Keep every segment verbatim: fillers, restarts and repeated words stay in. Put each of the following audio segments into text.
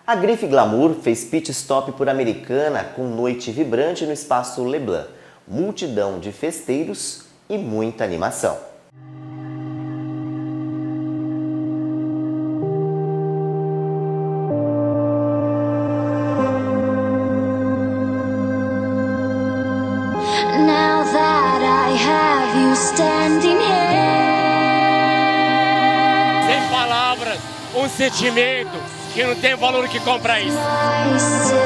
A Grife Glamour fez pit stop por Americana com noite vibrante no espaço Leblon, multidão de festeiros e muita animação. Now that I have you standing here. Sem palavras, um sentimento que não tem valor que compra isso. I say,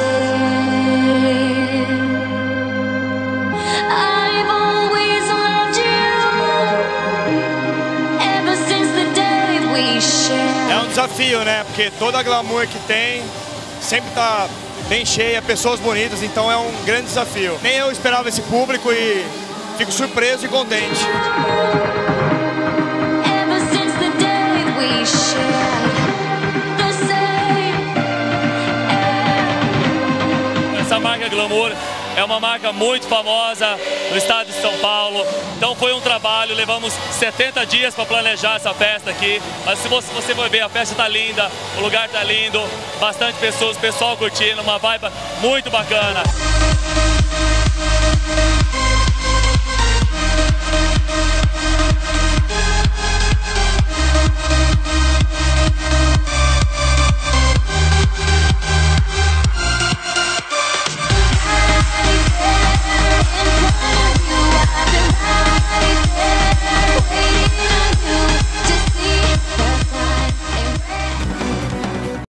I've always loved you ever since the day we shared. É um desafio, né? Porque toda a glamour que tem sempre tá bem cheia, pessoas bonitas, então é um grande desafio. Nem eu esperava esse público e fico surpreso e contente. Ever since the day we shared the same air. Essa marca Glamour é uma marca muito famosa no estado de São Paulo. Então foi um trabalho, levamos setenta dias para planejar essa festa aqui. Mas se você, você for ver, a festa está linda, o lugar está lindo, bastante pessoas, pessoal curtindo, uma vibe muito bacana.